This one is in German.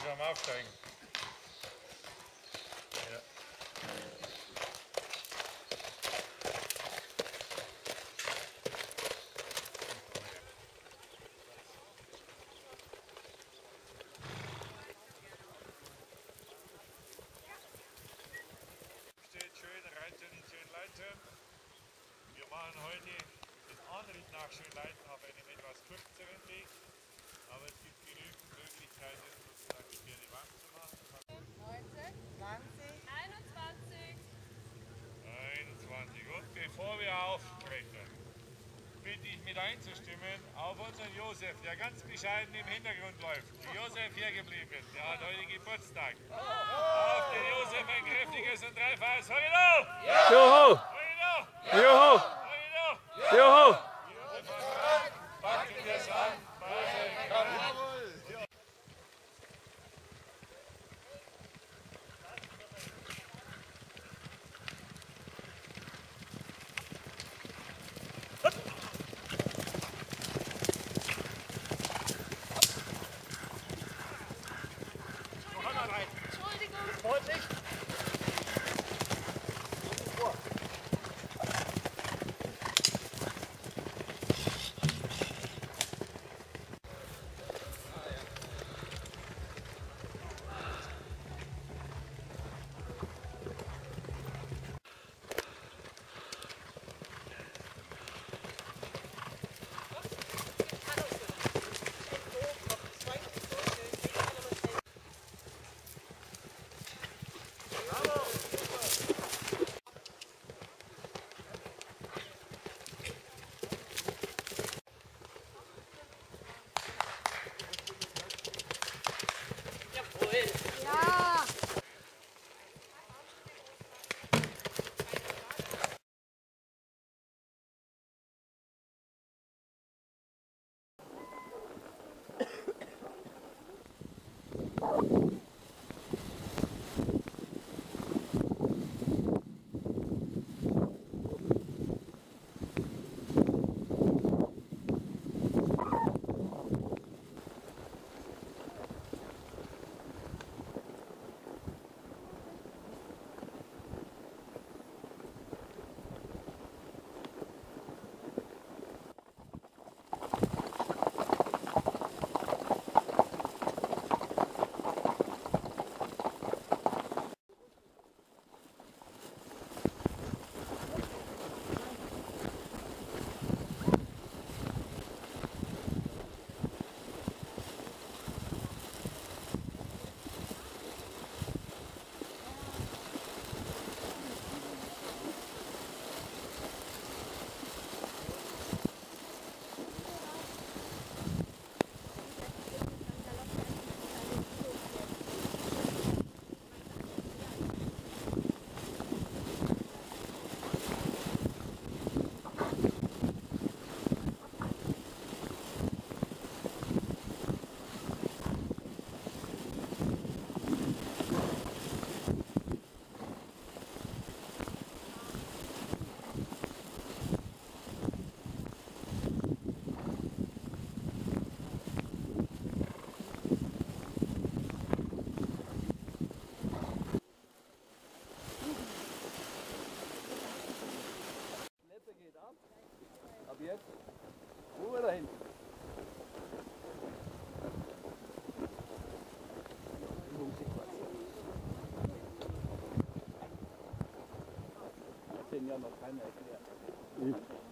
langsam aufsteigen. Ja. Steht schön, reiten in Schönleitern. Wir machen heute den Anritt nach Schönleitern auf einem etwas kürzeren Weg. Aber es gibt genügend Möglichkeiten, sozusagen die Pferde warm zu machen. 19, 20, 21. 21. Und bevor wir aufbrechen, bitte ich mit einzustimmen auf unseren Josef, der ganz bescheiden im Hintergrund läuft. Josef hier geblieben, der hat heute Geburtstag. Auf den Josef ein kräftiges und dreifaches Hurra! Joho! Hurra! Joho! Hurra! Joho! Packen wir es an, Ab jetzt. Ruhe da hinten. Das hat ja noch keiner erklärt.